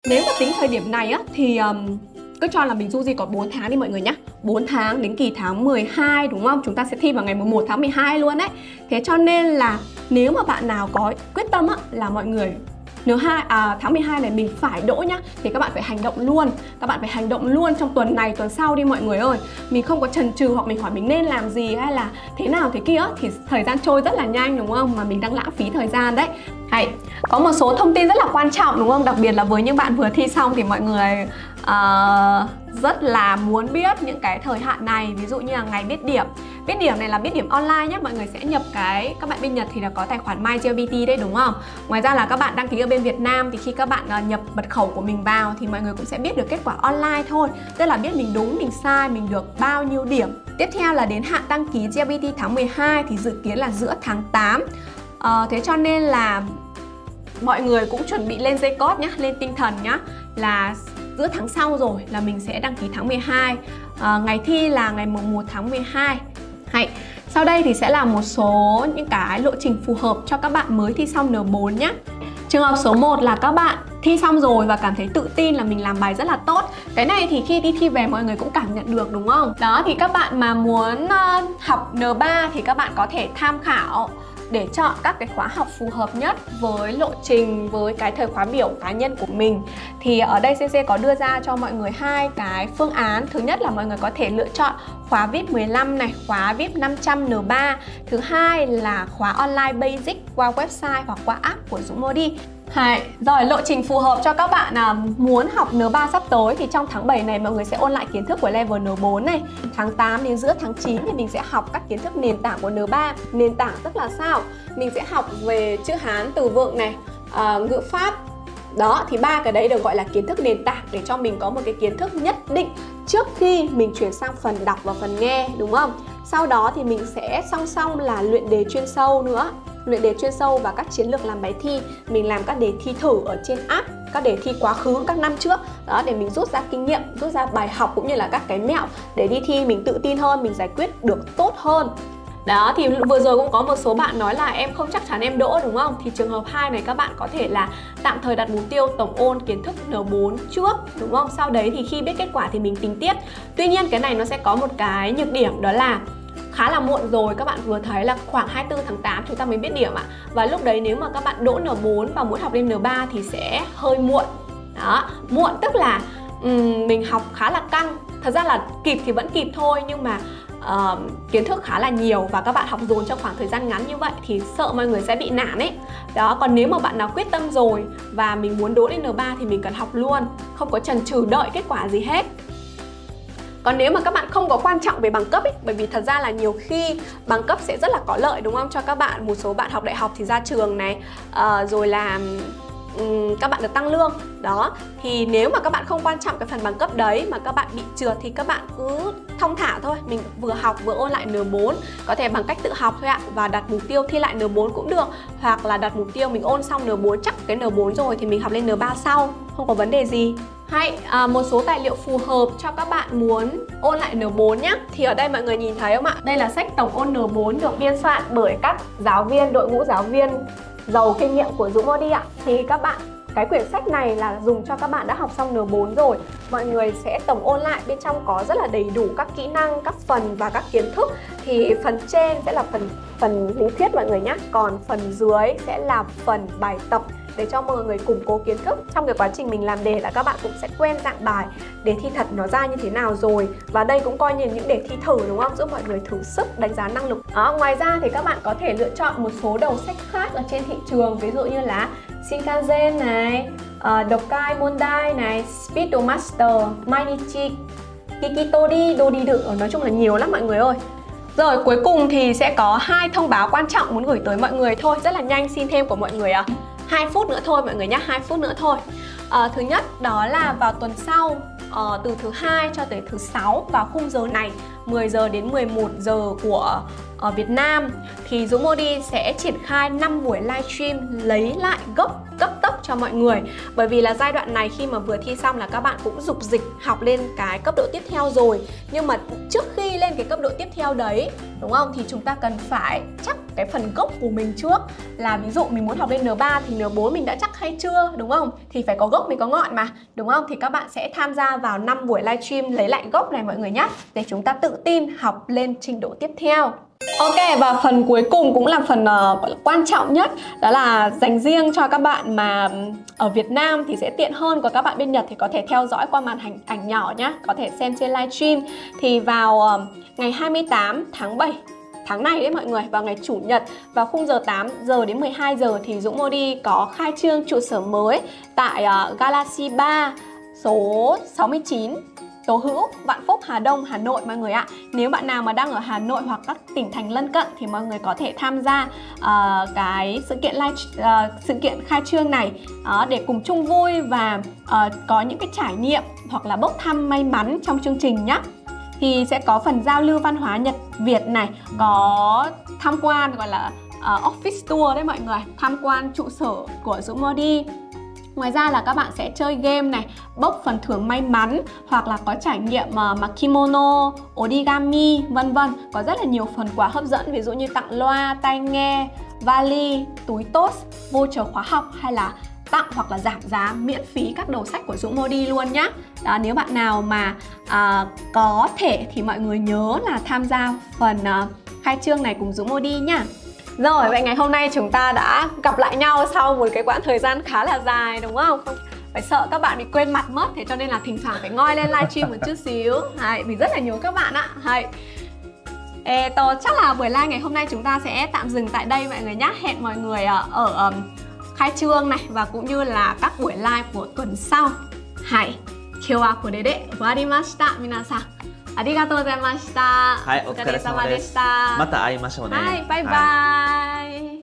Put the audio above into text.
Nếu mà tính thời điểm này á thì cứ cho là mình du di còn 4 tháng đi mọi người nhé. 4 tháng đến kỳ tháng 12 đúng không? Chúng ta sẽ thi vào ngày 1 tháng 12 luôn đấy. Thế cho nên là nếu mà bạn nào có quyết tâm á, là mọi người tháng 12 này mình phải đỗ nhá, thì các bạn phải hành động luôn. Các bạn phải hành động luôn trong tuần này, tuần sau đi mọi người ơi. Mình không có chần chừ hoặc mình hỏi mình nên làm gì hay là thế nào thế kia, thì thời gian trôi rất là nhanh đúng không? Mà mình đang lãng phí thời gian đấy. Hay, có một số thông tin rất là quan trọng đúng không? Đặc biệt là với những bạn vừa thi xong thì mọi người rất là muốn biết những cái thời hạn này. Ví dụ như là ngày biết điểm. Biết điểm này là biết điểm online nhé. Mọi người sẽ nhập các bạn bên Nhật thì là có tài khoản MyJLPT đấy đúng không? Ngoài ra là các bạn đăng ký ở bên Việt Nam thì khi các bạn nhập mật khẩu của mình vào thì mọi người cũng sẽ biết được kết quả online thôi. Tức là biết mình đúng, mình sai, mình được bao nhiêu điểm. Tiếp theo là đến hạn đăng ký JLPT tháng 12 thì dự kiến là giữa tháng 8. Thế cho nên là mọi người cũng chuẩn bị lên dây cót nhá, lên tinh thần nhá, là giữa tháng sau rồi là mình sẽ đăng ký tháng 12. Ngày thi là ngày 1 tháng 12. Hay. Sau đây thì sẽ là một số những cái lộ trình phù hợp cho các bạn mới thi xong N4 nhé. Trường hợp số 1 là các bạn thi xong rồi và cảm thấy tự tin là mình làm bài rất là tốt. Cái này thì khi đi thi về mọi người cũng cảm nhận được đúng không? Đó, thì các bạn mà muốn học N3 thì các bạn có thể tham khảo để chọn các cái khóa học phù hợp nhất với lộ trình, với cái thời khóa biểu cá nhân của mình. Thì ở đây CC có đưa ra cho mọi người hai cái phương án. Thứ nhất là mọi người có thể lựa chọn khóa VIP 15 này, khóa VIP 500 N3. Thứ hai là khóa online basic qua website hoặc qua app của Dũng Modi. Rồi, lộ trình phù hợp cho các bạn muốn học N3 sắp tới thì trong tháng 7 này mọi người sẽ ôn lại kiến thức của level N4 này. Tháng 8 đến giữa tháng 9 thì mình sẽ học các kiến thức nền tảng của N3. Nền tảng tức là sao? Mình sẽ học về chữ Hán, từ vựng này, ngữ pháp. Đó, thì ba cái đấy được gọi là kiến thức nền tảng để cho mình có một cái kiến thức nhất định trước khi mình chuyển sang phần đọc và phần nghe, đúng không? Sau đó thì mình sẽ song song là luyện đề chuyên sâu nữa. Luyện đề chuyên sâu và các chiến lược làm bài thi. Mình làm các đề thi thử ở trên app, các đề thi quá khứ các năm trước. Đó, để mình rút ra kinh nghiệm, rút ra bài học cũng như là các cái mẹo để đi thi mình tự tin hơn, mình giải quyết được tốt hơn. Đó, thì vừa rồi cũng có một số bạn nói là em không chắc chắn em đỗ đúng không? Thì trường hợp 2 này các bạn có thể là tạm thời đặt mục tiêu tổng ôn kiến thức N4 trước đúng không? Sau đấy thì khi biết kết quả thì mình tính tiếp. Tuy nhiên cái này nó sẽ có một cái nhược điểm, đó là khá là muộn rồi. Các bạn vừa thấy là khoảng 24 tháng 8 chúng ta mới biết điểm ạ. Và lúc đấy nếu mà các bạn đỗ N4 và muốn học lên N3 thì sẽ hơi muộn. Đó, muộn tức là mình học khá là căng. Thật ra là kịp thì vẫn kịp thôi, nhưng mà kiến thức khá là nhiều và các bạn học dồn trong khoảng thời gian ngắn như vậy thì sợ mọi người sẽ bị nản ấy. Đó, còn nếu mà bạn nào quyết tâm rồi và mình muốn đỗ lên N3 thì mình cần học luôn, không có chần chừ đợi kết quả gì hết. Còn nếu mà các bạn không có quan trọng về bằng cấp ấy, bởi vì thật ra là nhiều khi bằng cấp sẽ rất là có lợi đúng không cho các bạn. Một số bạn học đại học thì ra trường này, rồi là các bạn được tăng lương. Đó, thì nếu mà các bạn không quan trọng cái phần bằng cấp đấy mà các bạn bị trượt thì các bạn cứ thong thả thôi. Mình vừa học vừa ôn lại N4, có thể bằng cách tự học thôi ạ. Và đặt mục tiêu thi lại N4 cũng được. Hoặc là đặt mục tiêu mình ôn xong N4 chắc cái N4 rồi thì mình học lên N3 sau, không có vấn đề gì. Hay, một số tài liệu phù hợp cho các bạn muốn ôn lại N4 nhé. Thì ở đây mọi người nhìn thấy không ạ? Đây là sách tổng ôn N4 được biên soạn bởi các giáo viên, đội ngũ giáo viên giàu kinh nghiệm của Dũng Modi ạ. Thì các bạn, cái quyển sách này là dùng cho các bạn đã học xong N4 rồi. Mọi người sẽ tổng ôn lại, bên trong có rất là đầy đủ các kỹ năng, các phần và các kiến thức. Thì phần trên sẽ là phần lý thuyết mọi người nhé. Còn phần dưới sẽ là phần bài tập để cho mọi người củng cố kiến thức. Trong cái quá trình mình làm đề là các bạn cũng sẽ quen dạng bài, đề thi thật nó ra như thế nào rồi. Và đây cũng coi như những đề thi thử đúng không? Giúp mọi người thử sức, đánh giá năng lực. Đó, ngoài ra thì các bạn có thể lựa chọn một số đầu sách khác ở trên thị trường. Ví dụ như là Shinkansen này, Dokkai Mondai này, Speed to Master, Mainichi, Kikitori, Dodidu. Nói chung là nhiều lắm mọi người ơi. Rồi cuối cùng thì sẽ có 2 thông báo quan trọng muốn gửi tới mọi người thôi. Rất là nhanh, xin thêm của mọi người 2 phút nữa thôi mọi người nhé, 2 phút nữa thôi. Thứ nhất đó là vào tuần sau, từ thứ 2 cho tới thứ 6 vào khung giờ này 10 giờ đến 11 giờ của Việt Nam thì Dũng Modi sẽ triển khai 5 buổi livestream lấy lại cấp tốc cho mọi người. Bởi vì là giai đoạn này khi mà vừa thi xong là các bạn cũng dục dịch học lên cái cấp độ tiếp theo rồi. Nhưng mà trước khi lên cái cấp độ tiếp theo đấy, đúng không, thì chúng ta cần phải chắc cái phần gốc của mình trước. Là ví dụ mình muốn học lên N3 thì N4 mình đã chắc hay chưa, đúng không? Thì phải có gốc mới có ngọn mà, đúng không? Thì các bạn sẽ tham gia vào 5 buổi livestream lấy lại gốc này mọi người nhé, để chúng ta tự tin học lên trình độ tiếp theo. Ok, và phần cuối cùng cũng là phần quan trọng nhất, đó là dành riêng cho các bạn mà ở Việt Nam thì sẽ tiện hơn, còn các bạn bên Nhật thì có thể theo dõi qua màn ảnh nhỏ nhé, có thể xem trên livestream. Thì vào ngày 28 tháng 7 tháng này đấy mọi người, vào ngày Chủ nhật vào khung giờ 8 giờ đến 12 giờ thì Dũng Modi có khai trương trụ sở mới tại Galaxy 3 số 69 Tố Hữu, Vạn Phúc, Hà Đông, Hà Nội mọi người ạ. Nếu bạn nào mà đang ở Hà Nội hoặc các tỉnh thành lân cận thì mọi người có thể tham gia cái sự kiện khai trương này để cùng chung vui và có những cái trải nghiệm hoặc là bốc thăm may mắn trong chương trình nhé. Thì sẽ có phần giao lưu văn hóa Nhật Việt này, có tham quan gọi là office tour đấy mọi người, tham quan trụ sở của Dũng Modi. Ngoài ra là các bạn sẽ chơi game này, bốc phần thưởng may mắn, hoặc là có trải nghiệm mặc kimono, origami, vân vân. Có rất là nhiều phần quà hấp dẫn, ví dụ như tặng loa, tai nghe, vali, túi toast, voucher khóa học, hay là tặng hoặc là giảm giá miễn phí các đầu sách của Dũng Modi luôn nhá. Đó, nếu bạn nào mà có thể thì mọi người nhớ là tham gia phần khai trương này cùng Dũng Modi nhá. Rồi, vậy ngày hôm nay chúng ta đã gặp lại nhau sau một cái quãng thời gian khá là dài, đúng không? Không phải sợ các bạn bị quên mặt mất, thế cho nên là thỉnh thoảng phải ngoi lên livestream một chút xíu. Vì rất là nhiều các bạn ạ. Chắc là buổi live ngày hôm nay chúng ta sẽ tạm dừng tại đây mọi người nhé. Hẹn mọi người ở khai trương này và cũng như là các buổi live của tuần sau. Kyo wa kore de owarimashita minasan. ありがとうございました。 はい、お疲れ様でした。また会いましょうね。 はい、バイバイ。